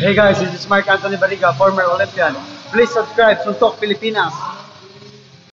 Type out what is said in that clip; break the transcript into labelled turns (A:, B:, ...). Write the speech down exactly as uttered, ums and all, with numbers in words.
A: Hey guys, this is Mark Anthony Barriga, former Olympian. Please subscribe, Suntok Pilipinas.